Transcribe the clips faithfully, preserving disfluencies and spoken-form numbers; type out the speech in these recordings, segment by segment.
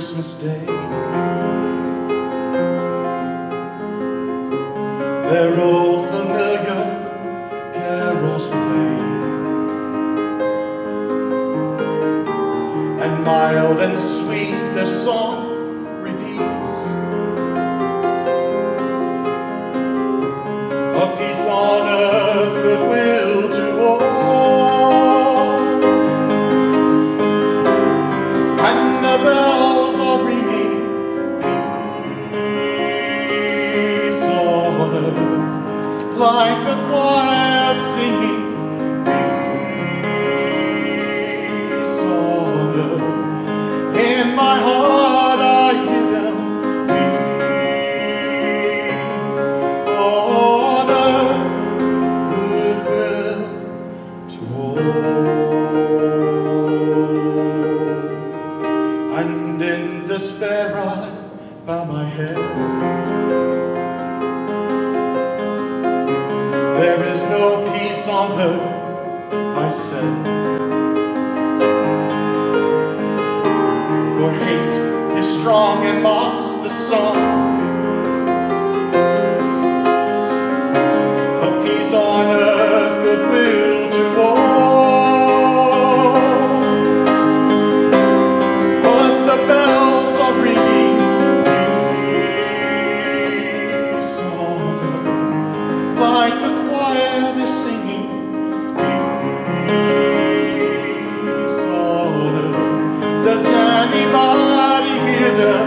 Christmas Day. Their old familiar carols play, and mild and sweet their song repeats. A peace on earth, goodwill to all, and the bells are ringing, peace on earth, like a choir singing, peace on earth. In my heart I hear them, peace on earth, goodwill to all. And in despair I bow my head. There is no peace on earth, I said, for hate is strong and mocks the sun. A peace on earth, goodwill to all. But the bells are ringing, peace on earth, like a choir they're singing, peace on earth. Does anybody hear them?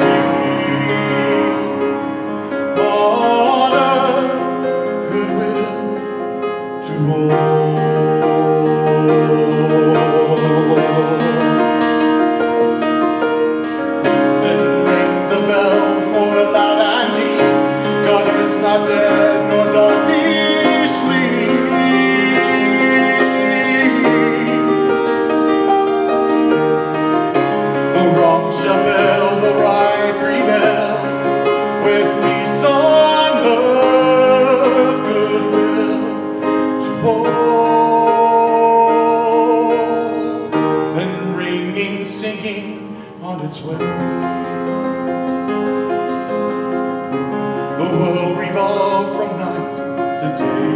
Peace on earth, goodwill to all. Then ring the bells more loud and deep. God is not dead, nor doth he shall fail, the right prevail, with peace on earth, goodwill to all. Then ringing, singing on its way, the world revolved from night to day.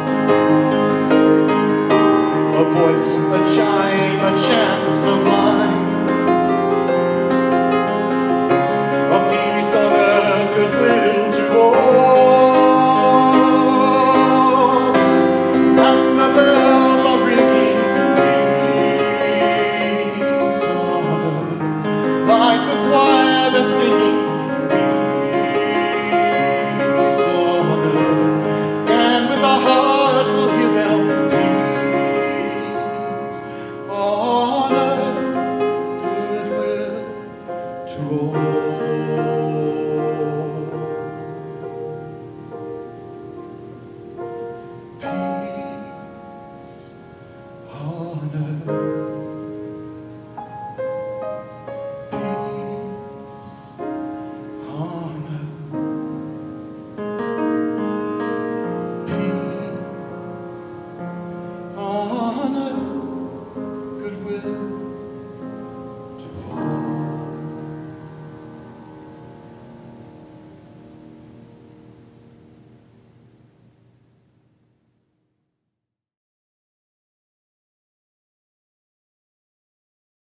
A voice, a chime, a chant sublime,